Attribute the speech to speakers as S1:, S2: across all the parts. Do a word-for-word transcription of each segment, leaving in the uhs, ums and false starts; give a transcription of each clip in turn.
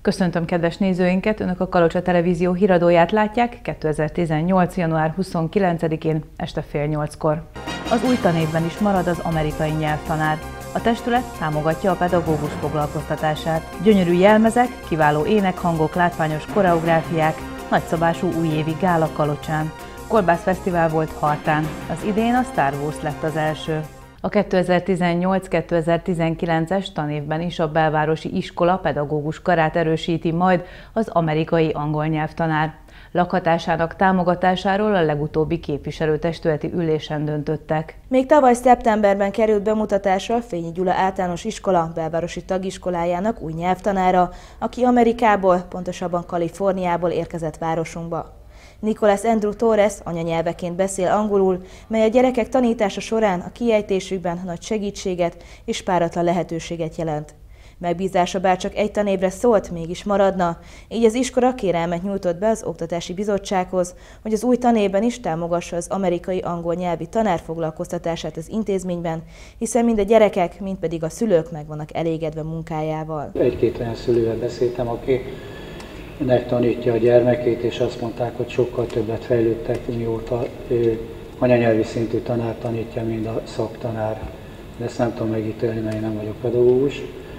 S1: Köszöntöm kedves nézőinket, Önök a Kalocsa Televízió híradóját látják kétezer-tizennyolc. január huszonkilencedikén este fél nyolckor. Az új tanévben is marad az amerikai nyelvtanár. A testület támogatja a pedagógus foglalkoztatását. Gyönyörű jelmezek, kiváló énekhangok, látványos koreográfiák, nagyszabású újévi gála Kalocsán. Kolbászfesztivál volt Hartán, az idén a Star Wars lett az első. A kétezer-tizennyolc kétezer-tizenkilences tanévben is a belvárosi iskola pedagógus karát erősíti majd az amerikai angol nyelvtanár. Lakhatásának támogatásáról a legutóbbi képviselőtestületi ülésen döntöttek.
S2: Még tavaly szeptemberben került bemutatásra Fényi Gyula Általános Iskola belvárosi tagiskolájának új nyelvtanára, aki Amerikából, pontosabban Kaliforniából érkezett városunkba. Nicholas Andrew Torres anyanyelveként beszél angolul, mely a gyerekek tanítása során a kiejtésükben nagy segítséget és páratlan lehetőséget jelent. Megbízása bár csak egy tanévre szólt, mégis maradna, így az iskola kérelmet nyújtott be az Oktatási Bizottsághoz, hogy az új tanévben is támogassa az amerikai angol nyelvi tanár foglalkoztatását az intézményben, hiszen mind a gyerekek, mind pedig a szülők meg vannak elégedve munkájával.
S3: Egy-két olyan szülővel beszéltem, aki nek tanítja a gyermekét, és azt mondták, hogy sokkal többet fejlődtek, mióta ő anyanyelvi szintű tanár tanítja, mint a szaktanár. De ezt nem tudom megítélni, mert én nem vagyok pedagógus.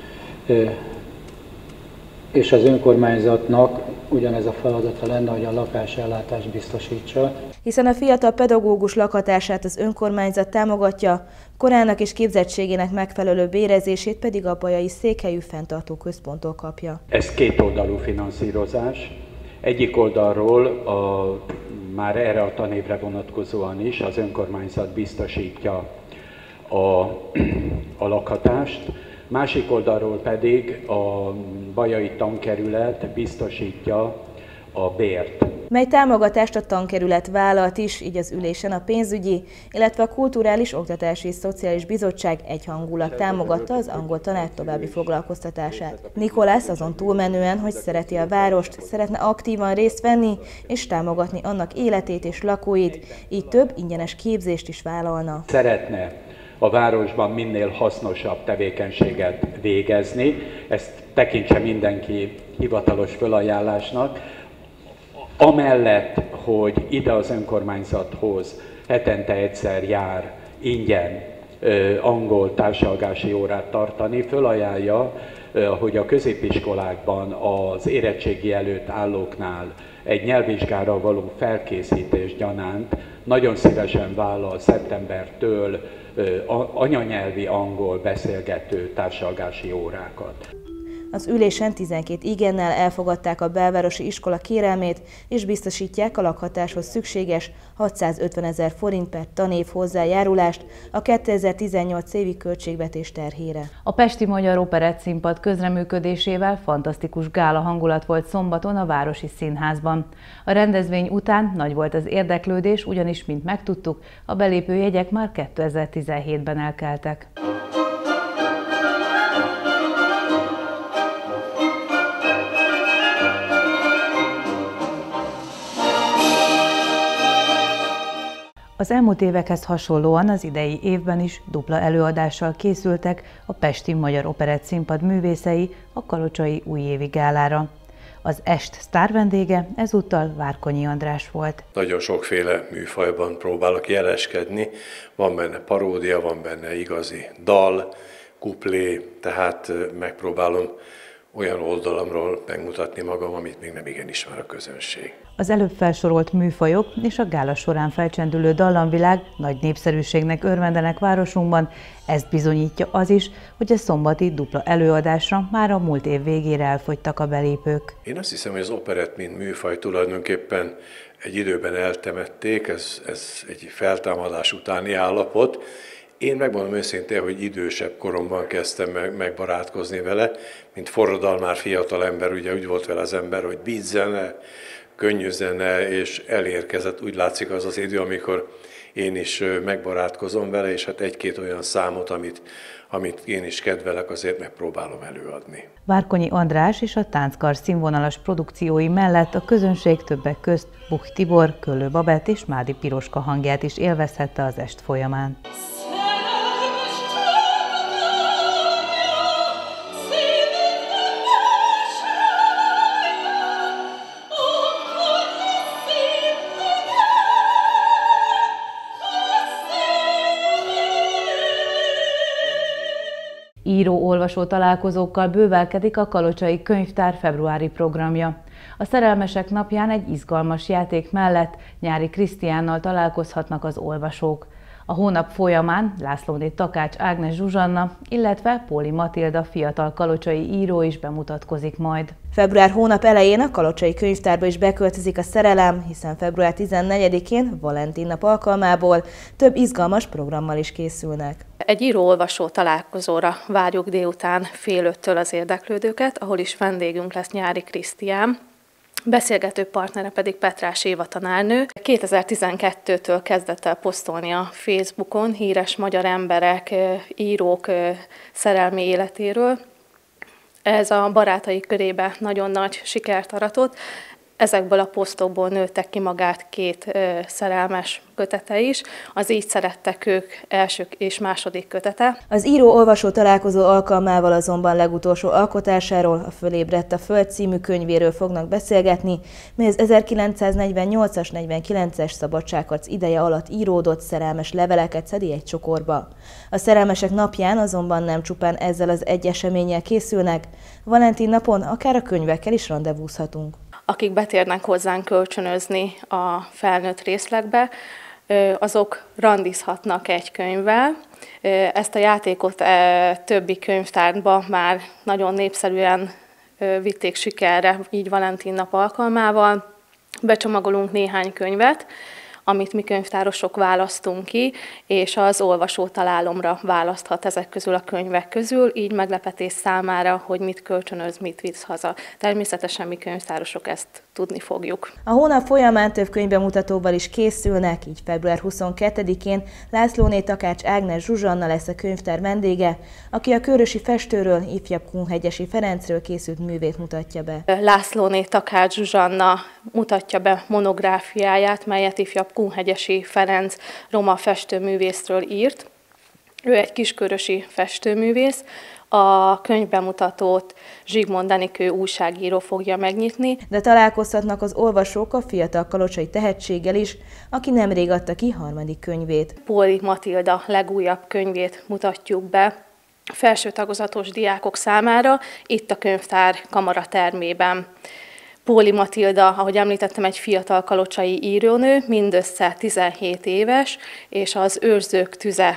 S3: És az önkormányzatnak ugyanez a feladata lenne, hogy a lakásellátást biztosítsa.
S2: Hiszen a fiatal pedagógus lakhatását az önkormányzat támogatja, korának és képzettségének megfelelő bérezését pedig a Bajai Székhelyű Fenntartó Központtól kapja.
S4: Ez kétoldalú finanszírozás. Egyik oldalról a, már erre a tanévre vonatkozóan is az önkormányzat biztosítja a, a lakhatást, másik oldalról pedig a Bajai Tankerület biztosítja a bért.
S2: Mely támogatást a tankerület vállalt is, így az ülésen a pénzügyi, illetve a Kulturális, Oktatási és Szociális Bizottság egyhangulat támogatta az angol tanár további foglalkoztatását. Nicholas azon túlmenően, hogy szereti a várost, szeretne aktívan részt venni és támogatni annak életét és lakóit, így több ingyenes képzést is vállalna.
S4: Szeretne a városban minél hasznosabb tevékenységet végezni, ezt tekintse mindenki hivatalos fölajánlásnak. Amellett, hogy ide az önkormányzathoz hetente egyszer jár ingyen ö, angol társalgási órát tartani, fölajánlja, ö, hogy a középiskolákban az érettségi előtt állóknál egy nyelvvizsgára való felkészítés gyanánt nagyon szívesen vállal szeptembertől ö, anyanyelvi angol beszélgető társalgási órákat.
S2: Az ülésen tizenkét igennel elfogadták a belvárosi iskola kérelmét, és biztosítják a lakhatáshoz szükséges hatszázötvenezer forint per tanév hozzájárulást a kétezer-tizennyolc évi költségvetés terhére.
S1: A Pesti Magyar Operett Színpad közreműködésével fantasztikus gála hangulat volt szombaton a Városi Színházban. A rendezvény után nagy volt az érdeklődés, ugyanis, mint megtudtuk, a belépőjegyek már kétezer-tizenhétben elkeltek. Az elmúlt évekhez hasonlóan az idei évben is dupla előadással készültek a Pesti Magyar Operett Színpad művészei a kalocsai újévi gálára. Az est sztár vendége ezúttal Várkonyi András volt.
S5: Nagyon sokféle műfajban próbálok jeleskedni, van benne paródia, van benne igazi dal, kuplé, tehát megpróbálom olyan oldalamról megmutatni magam, amit még nem igen ismer a közönség.
S1: Az előbb felsorolt műfajok és a gála során felcsendülő dallamvilág nagy népszerűségnek örvendenek városunkban, ezt bizonyítja az is, hogy a szombati dupla előadásra már a múlt év végére elfogytak a belépők.
S5: Én azt hiszem, hogy az operett, mint műfaj tulajdonképpen egy időben eltemették, ez, ez egy feltámadás utáni állapot. Én megmondom őszintén, hogy idősebb koromban kezdtem meg, megbarátkozni vele, mint forradalmár fiatal ember, ugye úgy volt vele az ember, hogy beat zene, könnyű zene, és elérkezett, úgy látszik az az idő, amikor én is megbarátkozom vele, és hát egy-két olyan számot, amit, amit én is kedvelek, azért megpróbálom előadni.
S1: Várkonyi András és a Tánckar színvonalas produkciói mellett a közönség többek közt Buch Tibor, Köllő Babett és Mádi Piroska hangját is élvezhette az est folyamán. író-olvasó találkozókkal bővelkedik a Kalocsai Könyvtár februári programja. A Szerelmesek napján egy izgalmas játék mellett Nyári Krisztiánnal találkozhatnak az olvasók. A hónap folyamán Lászlóné Takács Ágnes Zsuzsanna, illetve Póli Matilda fiatal kalocsai író is bemutatkozik majd.
S2: Február hónap elején a Kalocsai Könyvtárba is beköltözik a szerelem, hiszen február tizennegyedikén, Valentin nap alkalmából több izgalmas programmal is készülnek.
S6: Egy író-olvasó találkozóra várjuk délután fél öttől az érdeklődőket, ahol is vendégünk lesz Nyári Krisztián. Beszélgető partnere pedig Petrás Éva tanárnő. kétezer-tizenkettőtől kezdett el posztolni a Facebookon híres magyar emberek, írók szerelmi életéről. Ez a barátai körébe nagyon nagy sikert aratott. Ezekből a posztokból nőttek ki magát két ö, szerelmes kötete is, az Így szerettek ők első és második kötete.
S2: Az író-olvasó találkozó alkalmával azonban legutolsó alkotásáról, a Fölébredt a Föld című könyvéről fognak beszélgetni, mely az ezerkilencszáznegyvennyolcas negyvenkilences szabadságharc ideje alatt íródott szerelmes leveleket szedi egy csokorba. A Szerelmesek napján azonban nem csupán ezzel az egy eseménnyel készülnek, Valentin napon akár a könyvekkel is randevúzhatunk.
S6: Akik betérnek hozzánk kölcsönözni a felnőtt részlegbe, azok randizhatnak egy könyvvel. Ezt a játékot többi könyvtárba már nagyon népszerűen vitték sikerre, így Valentin nap alkalmával. Becsomagolunk néhány könyvet, amit mi könyvtárosok választunk ki, és az olvasó találomra választhat ezek közül a könyvek közül, így meglepetés számára, hogy mit kölcsönöz, mit visz haza. Természetesen mi könyvtárosok ezt tudni fogjuk.
S2: A hónap folyamán több könyvbemutatóval is készülnek, így február huszonkettedikén Lászlóné Takács Ágnes Zsuzsanna lesz a könyvtár vendége, aki a körösi festőről, ifjabb Kunhegyesi Ferencről készült művét mutatja be.
S6: Lászlóné Takács Zsuzsanna mutatja be monográfiáját, melyet ifjabb Kunhegyesi Ferenc roma festőművészről írt. Ő egy kiskörösi festőművész. A könyvbemutatót Zsigmond Enikő újságíró fogja megnyitni.
S2: De találkozhatnak az olvasók a fiatal kalocsai tehetséggel is, aki nemrég adta ki harmadik könyvét.
S6: Póli Matilda legújabb könyvét mutatjuk be felső tagozatos diákok számára, itt a könyvtár kamaratermében. Póli Matilda, ahogy említettem, egy fiatal kalocsai írónő, mindössze tizenhét éves, és az Őrzők tüze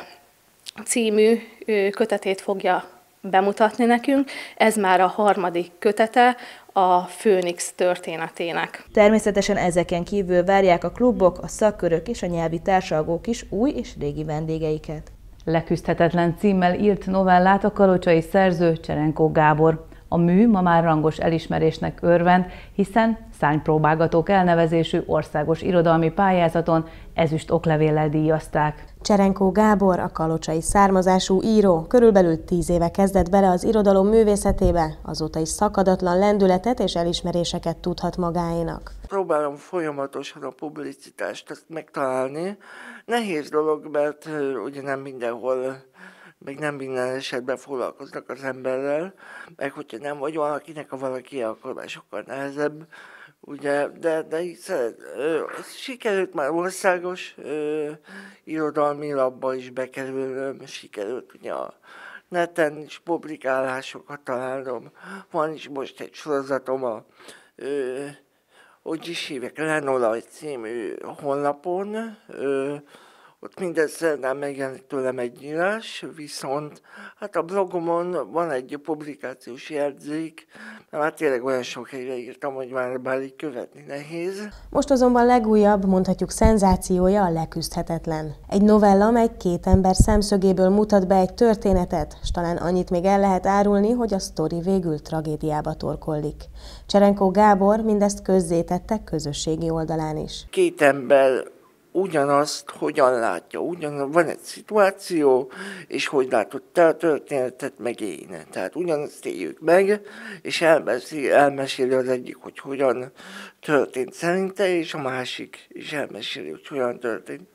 S6: című kötetét fogja bemutatni nekünk. Ez már a harmadik kötete a Főnix történetének.
S2: Természetesen ezeken kívül várják a klubok, a szakkörök és a nyelvi társalgók is új és régi vendégeiket.
S1: Leküzdhetetlen címmel írt novellát a kalocsai szerző Cserenkó Gábor. A mű ma már rangos elismerésnek örvend, hiszen szárnypróbálgatók elnevezésű országos irodalmi pályázaton ezüst oklevéllel díjazták.
S7: Cserenkó Gábor, a kalocsai származású író, körülbelül tíz éve kezdett bele az irodalom művészetébe, azóta is szakadatlan lendületet és elismeréseket tudhat magáénak.
S8: Próbálom folyamatosan a publicitást ezt megtalálni. Nehéz dolog, mert ugye nem mindenhol, meg nem minden esetben foglalkoznak az emberrel, meg hogyha nem vagy valakinek, a valaki, akkor már sokkal nehezebb. Ugye, de, de így szeret, ö, sikerült már országos ö, irodalmi labba is bekerülnöm, sikerült ugye a neten is publikálásokat találnom. Van is most egy sorozatom a, ö, hogy is hívják, Lenolaj című honlapon, ö, ott minden szerdán megjelenik tőlem egy írás, viszont hát a blogomon van egy publikációs jegyzék, mert már tényleg olyan sok helyre írtam, hogy már bár így követni nehéz.
S7: Most azonban legújabb, mondhatjuk szenzációja a Leküzdhetetlen. Egy novella, mely két ember szemszögéből mutat be egy történetet, s talán annyit még el lehet árulni, hogy a sztori végül tragédiába torkollik. Cserenkó Gábor mindezt közzétette közösségi oldalán is.
S8: Két ember ugyanazt hogyan látja, ugyan van egy szituáció, és hogy látod te a történetet, meg én. Tehát ugyanazt éljük meg, és elmeséli, elmeséli az egyik, hogy hogyan történt szerinte, és a másik is elmeséli, hogy hogyan történt.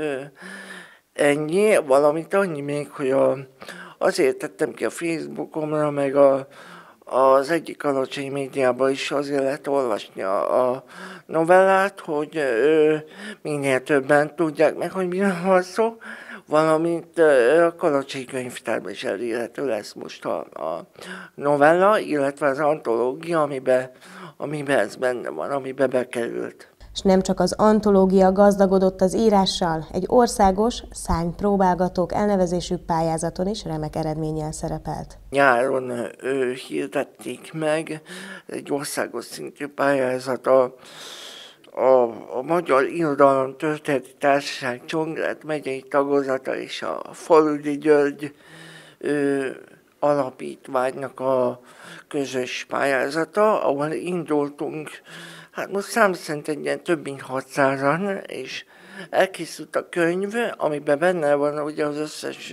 S8: Ennyi, valamint annyi még, hogy a, azért tettem ki a Facebookomra, meg a az egyik kalocsai médiában is azért lehet olvasni a, a novellát, hogy ö, minél többen tudják meg, hogy miről van szó. valamint a Kalocsai Könyvtárban is elérhető lesz most a, a novella, illetve az antológia, amiben, amiben ez benne van, amiben bekerült.
S7: És nem csak az antológia gazdagodott az írással, egy országos szárnypróbálgatók elnevezésű pályázaton is remek eredménnyel szerepelt.
S8: Nyáron ő, hirdették meg egy országos szintű pályázat a, a, a Magyar Irodalom Történeti Társaság Csongrád megyei tagozata és a Faludi György ő, alapítványnak a közös pályázata, ahol indultunk. Hát most szám szerint egy ilyen több mint hatszázan, és elkészült a könyv, amiben benne van ugye az összes,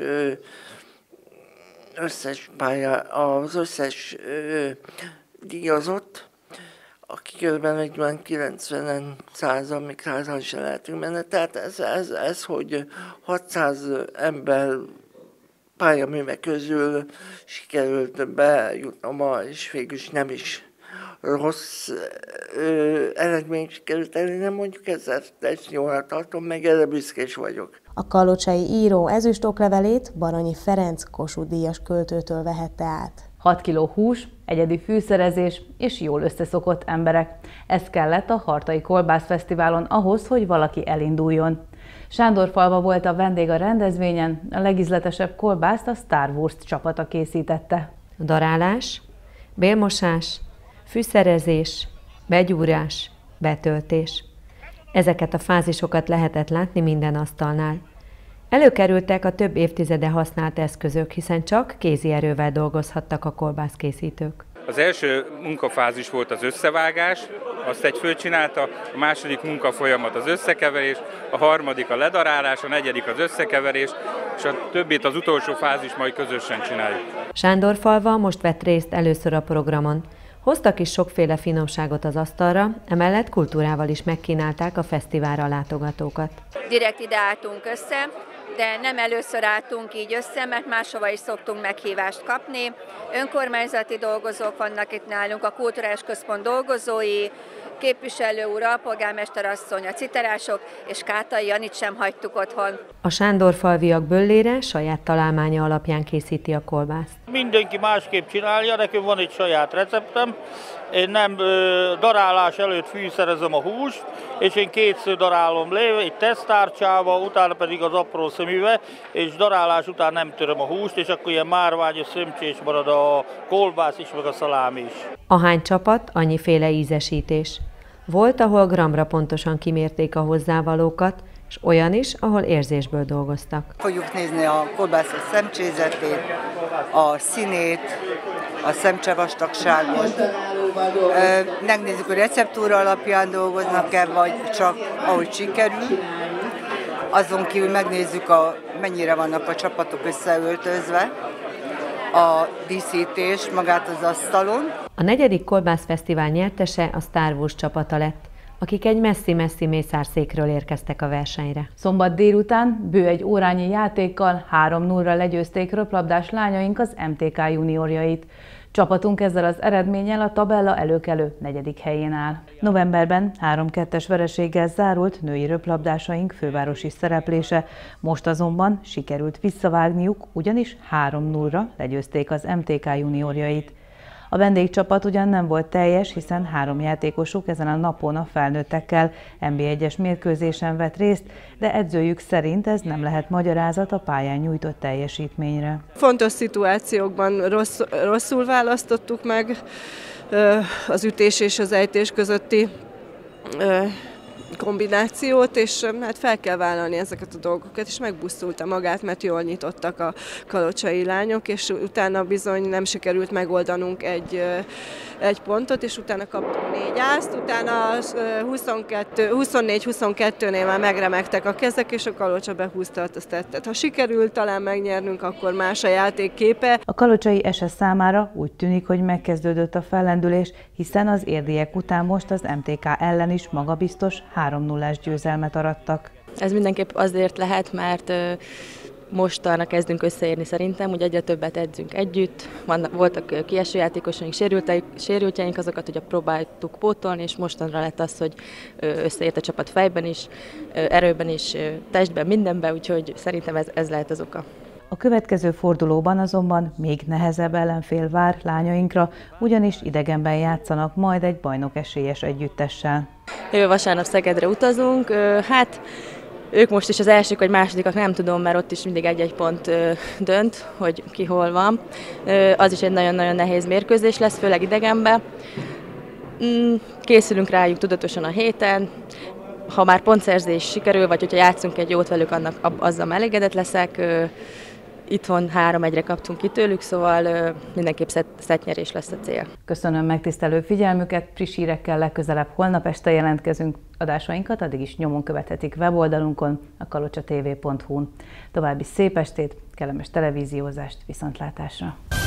S8: összes pálya, az összes ö, díjazott, akik körülbelül egy olyan kilencvenen, százan, még százan se lehetünk benne. Tehát ez, ez, ez, hogy hatszáz ember pályaművek közül sikerült bejutnom, és végül is nem is rossz ö, eredményt sikerült elérnem, mondjuk ezzel ezt jól tartom, meg erre büszkés vagyok.
S7: A kalocsai író ezüst oklevelét Baranyi Ferenc Kossuth-díjas költőtől vehette át.
S1: hat kiló hús, egyedi fűszerezés és jól összeszokott emberek. Ez kellett a Hartai Kolbászfesztiválon ahhoz, hogy valaki elinduljon. Sándorfalva volt a vendég a rendezvényen, a legízletesebb kolbászt a Star Wars csapata készítette.
S9: Darálás, bélmosás, fűszerezés, begyúrás, betöltés. Ezeket a fázisokat lehetett látni minden asztalnál. Előkerültek a több évtizede használt eszközök, hiszen csak kézi erővel dolgozhattak a kolbászkészítők.
S10: Az első munkafázis volt az összevágás, azt egy fő csinálta, a második munkafolyamat az összekeverés, a harmadik a ledarálás, a negyedik az összekeverés, és a többit az utolsó fázis majd közösen csináljuk.
S9: Sándorfalva most vett részt először a programon. Hoztak is sokféle finomságot az asztalra, emellett kultúrával is megkínálták a fesztiválra látogatókat.
S11: Direkt ide álltunk össze, de nem először álltunk így össze, mert máshova is szoktunk meghívást kapni. Önkormányzati dolgozók vannak itt nálunk, a Kulturális Központ dolgozói, képviselő úr, alpolgármester asszony, a citerások, és Kátai Janit sem hagytuk otthon.
S9: A sándorfalviak böllére saját találmánya alapján készíti a kolbászt.
S12: Mindenki másképp csinálja, nekem van egy saját receptem. Én nem ö, darálás előtt fűszerezem a húst, és én kétször darálom le, egy tesztárcsába, utána pedig az apró szemüve, és darálás után nem töröm a húst, és akkor ilyen márványos szömcsés marad a kolbász is, meg a szalámi is.
S9: Ahány csapat, annyiféle ízesítés. Volt, ahol gramra pontosan kimérték a hozzávalókat, és olyan is, ahol érzésből dolgoztak.
S13: Fogjuk nézni a kolbászos szemcsézetét, a színét, a szemcsevastagságot. Megnézzük, hogy receptúra alapján dolgoznak-e, vagy csak ahogy sikerül. Azon kívül megnézzük, a, mennyire vannak a csapatok összeöltözve, a díszítés, magát az asztalon.
S9: A negyedik Kolbászfesztivál nyertese a Star Wars csapata lett, akik egy messzi-messzi mészárszékről érkeztek a versenyre.
S1: Szombat délután bő egy órányi játékkal három nullra legyőzték röplabdás lányaink az em té ká juniorjait. Csapatunk ezzel az eredménnyel a tabella előkelő negyedik helyén áll. Novemberben három kettes vereséggel zárult női röplabdásaink fővárosi szereplése, most azonban sikerült visszavágniuk, ugyanis három nullra legyőzték az em té ká juniorjait. A vendégcsapat ugyan nem volt teljes, hiszen három játékosuk ezen a napon a felnőttekkel en bé egyes mérkőzésen vett részt, de edzőjük szerint ez nem lehet magyarázat a pályán nyújtott teljesítményre.
S14: Fontos szituációkban rossz, rosszul választottuk meg az ütés és az ejtés közötti kombinációt, és hát fel kell vállalni ezeket a dolgokat, és megbuszulta magát, mert jól nyitottak a kalocsai lányok, és utána bizony nem sikerült megoldanunk egy, egy pontot, és utána kaptunk négy ászt, utána huszonnégy huszonkettőnél már megremegtek a kezek, és a Kalocsa behúzta a tettet. Ha sikerült talán megnyernünk, akkor más a játék képe.
S1: A kalocsai es es számára úgy tűnik, hogy megkezdődött a fellendülés, hiszen az érdiek után most az em té ká ellen is magabiztos három nullás győzelmet arattak.
S15: Ez mindenképp azért lehet, mert mostanra kezdünk összeérni szerintem, hogy egyre többet edzünk együtt. Van, voltak kieső játékosaink, sérültjeink, azokat ugye próbáltuk pótolni, és mostanra lett az, hogy összeért a csapat fejben is, erőben is, testben, mindenben, úgyhogy szerintem ez, ez lehet az oka.
S1: A következő fordulóban azonban még nehezebb ellenfél vár lányainkra, ugyanis idegenben játszanak majd egy bajnok esélyes együttessel.
S15: Jövő vasárnap Szegedre utazunk, hát ők most is az elsők vagy másodikak, nem tudom, mert ott is mindig egy-egy pont dönt, hogy ki hol van. Az is egy nagyon-nagyon nehéz mérkőzés lesz, főleg idegenben. Készülünk rájuk tudatosan a héten. Ha már pontszerzés sikerül, vagy hogyha játszunk egy jót velük, annak azzal elégedett leszek. Itthon három egyre kaptunk ki tőlük, szóval mindenképp szettnyerés lesz a cél.
S1: Köszönöm megtisztelő figyelmüket, friss hírekkel legközelebb holnap este jelentkezünk. Adásainkat addig is nyomon követhetik weboldalunkon, a kalocsa t v pont hu-n. További szép estét, kellemes televíziózást, viszontlátásra!